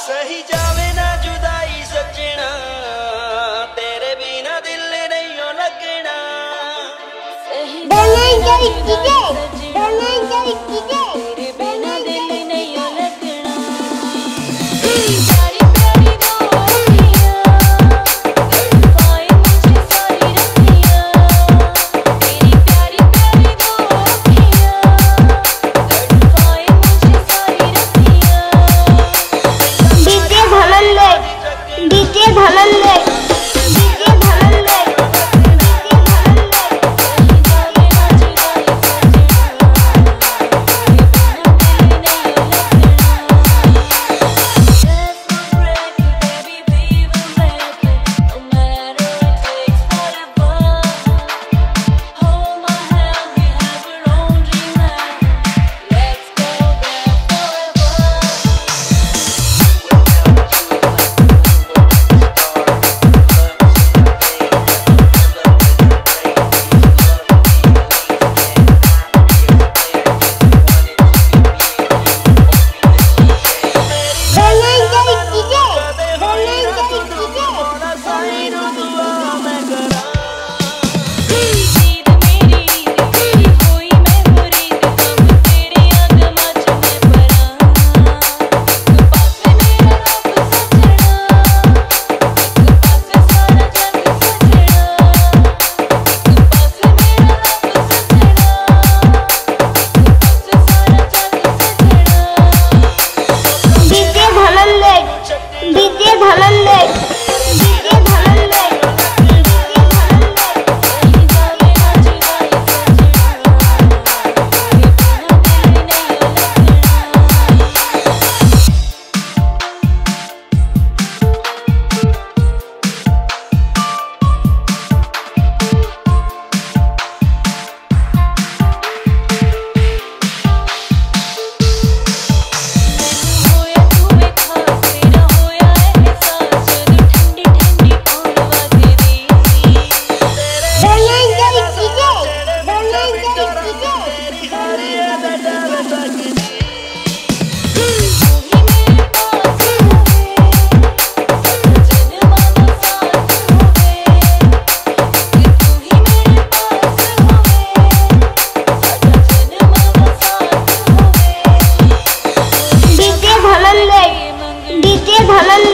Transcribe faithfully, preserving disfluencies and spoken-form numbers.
सही जावे ना जुदाई सजना, तेरे बिना दिल नहीं हो लगना। तेरे बिना दिल नहीं हो लगना। प्यारी प्यारी बातियां तड़पाए मुझे सारी रतियां, तेरी प्यारी प्यारी बातियां तड़पाए मुझे सारी रतियां। DJ Dhananjay DJ Dhananjay DJ Dhananjay